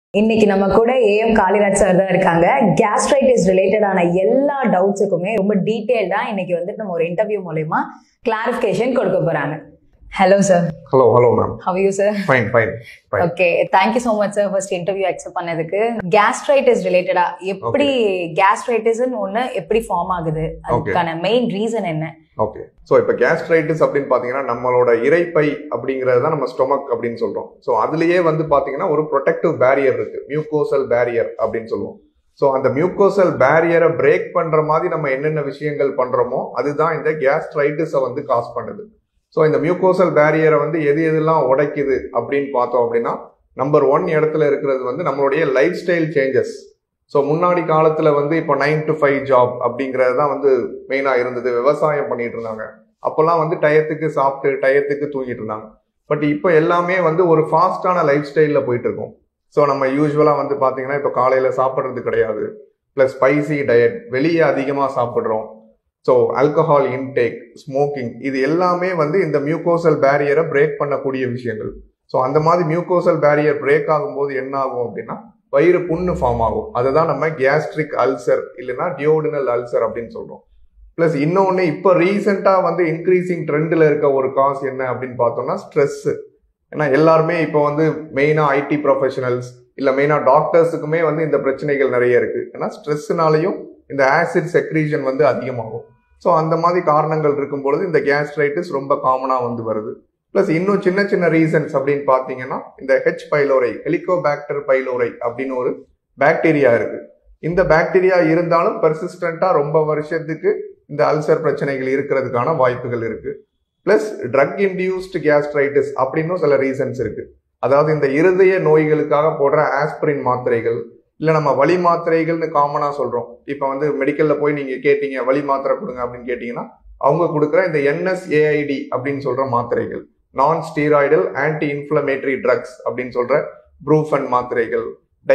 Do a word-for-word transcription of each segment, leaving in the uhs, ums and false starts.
இன்னைக்கு நம்ம கூட ஏஎம் காளிராஜ் சார் தான் இருக்காங்க. கேஸ்ட்ரைட்டிஸ் ரிலேட்டடான எல்லா டவுட்ஸுக்குமே ரொம்ப டீடைல்டா இன்னைக்கு வந்துட்டு நம்ம ஒரு இன்டர்வியூ மூலமா கிளாரிஃபிகேஷன் கொடுக்க போறாங்க. Hello sir. Hello hello ma'am. How you sir? Fine fine. Okay, thank you so much sir first interview accept பண்ணதுக்கு. கேஸ்ட்ரைட்டிஸ் ரிலேட்டடா எப்படி கேஸ்ட்ரைட்டிஸ்னு ஒண்ணு எப்படி ஃபார்ம் ஆகுது, அதுக்கான மெயின் ரீசன் என்ன? ஓகே, ஸோ இப்போ கேஸ்ட்ரைட்டிஸ் அப்படின்னு பார்த்தீங்கன்னா நம்மளோட இரைப்பை அப்படிங்கிறது தான் நம்ம ஸ்டொமக் அப்படின்னு சொல்றோம். ஸோ அதுலயே வந்து பார்த்தீங்கன்னா ஒரு ப்ரொடெக்டிவ் பேரியர் இருக்கு, மியூக்கோசல் பேரியர் அப்படின்னு சொல்லுவோம். ஸோ அந்த மியூக்கோசல் பேரியரை பிரேக் பண்ற மாதிரி நம்ம என்னென்ன விஷயங்கள் பண்றோமோ அதுதான் இந்த கேஸ்ட்ரைட்டிஸை வந்து காஸ் பண்ணுது. ஸோ இந்த மியூக்கோசல் பேரியரை வந்து எது எதெல்லாம் உடைக்குது அப்படின்னு பார்த்தோம் அப்படின்னா, நம்பர் ஒன் இடத்துல இருக்கிறது வந்து நம்மளுடைய லைஃப் ஸ்டைல் சேஞ்சஸ். ஸோ முன்னாடி காலத்துல வந்து இப்போ நைன் டு ஃபைவ் ஜாப் அப்படிங்கிறது தான் வந்து மெயினா இருந்தது. விவசாயம் பண்ணிட்டு இருந்தாங்க. அப்போல்லாம் வந்து டயத்துக்கு சாப்பிட்டு டயத்துக்கு தூங்கிட்டு இருந்தாங்க. பட் இப்போ எல்லாமே வந்து ஒரு ஃபாஸ்டான லைஃப் ஸ்டைல்ல போயிட்டு இருக்கோம். ஸோ நம்ம யூஸ்வலா வந்து பாத்தீங்கன்னா இப்போ காலையில சாப்பிட்றது கிடையாது, பிளஸ் ஸ்பைசி டயட், வெளியே அதிகமா சாப்பிட்றோம். ஸோ ஆல்கஹால் இன்டேக், ஸ்மோக்கிங், இது எல்லாமே வந்து இந்த மியூக்கோசல் பேரியரை பிரேக் பண்ணக்கூடிய விஷயங்கள். ஸோ அந்த மாதிரி மியூக்கோசல் பேரியர் பிரேக் ஆகும்போது என்ன ஆகும் அப்படின்னா வயிறு புண்ணு ஃபார்ம் ஆகும். அதுதான் நம்ம கேஸ்ட்ரிக் அல்சர் இல்லைன்னா டியோடினல் அல்சர் அப்படின்னு சொல்றோம். பிளஸ் இன்னொன்னு இப்போ ரீசெண்டா வந்து இன்க்ரீசிங் ட்ரெண்ட்ல இருக்க ஒரு காஸ் என்ன அப்படின்னு பார்த்தோம்னா ஸ்ட்ரெஸ். ஏன்னா எல்லாருமே இப்போ வந்து மெயினா ஐடி ப்ரொஃபஷனல்ஸ் இல்ல மெயினா டாக்டர்ஸுக்குமே வந்து இந்த பிரச்சனைகள் நிறைய இருக்கு. ஏன்னா ஸ்ட்ரெஸ்னாலையும் இந்த ஆசிட் செக்ரீஷன் வந்து அதிகமாகும். ஸோ அந்த மாதிரி காரணங்கள் இருக்கும் பொழுது இந்த கேஸ்ட்ரைட்டிஸ் ரொம்ப காமனா வந்து வருது. பிளஸ் இன்னும் சின்ன சின்ன ரீசன்ஸ் அப்படின்னு பார்த்தீங்கன்னா இந்த ஹெச் பைலோரை, ஹெலிகோபாக்டர் பைலோரை அப்படின்னு ஒரு பாக்டீரியா இருக்கு. இந்த பாக்டீரியா இருந்தாலும் பெர்சிஸ்டண்டா ரொம்ப வருஷத்துக்கு இந்த அல்சர் பிரச்சனைகள் இருக்கிறதுக்கான வாய்ப்புகள் இருக்கு. பிளஸ் ட்ரக் இன்டியூஸ்டு கேஸ்ட்ரைட்டிஸ் அப்படின்னு சில ரீசன்ஸ் இருக்கு. அதாவது இந்த இருதய நோய்களுக்காக போடுற ஆஸ்பிரின் மாத்திரைகள் இல்ல நம்ம வலி மாத்திரைகள்னு காமனா சொல்றோம். இப்ப வந்து மெடிக்கல்ல போய் நீங்க கேட்டீங்க வலி மாத்திரை கொடுங்க அப்படின்னு கேட்டீங்கன்னா அவங்க கொடுக்குற இந்த என்எஸ்ஏஐடி அப்படின்னு சொல்ற மாத்திரைகள், நான் ஸ்டீராய்டல் ஆன்டி இன்ஃப்ளமேட்டரி ட்ரக்ஸ் அப்படின்னு சொல்ற ப்ரூஃபன் மாத்திரைகள்,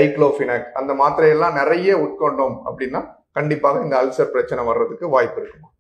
டைக்ளோஃபினாக், அந்த மாத்திரையெல்லாம் நிறைய உட்கொண்டோம் அப்படின்னா கண்டிப்பாக இந்த அல்சர் பிரச்சனை வர்றதுக்கு வாய்ப்பு இருக்குமா.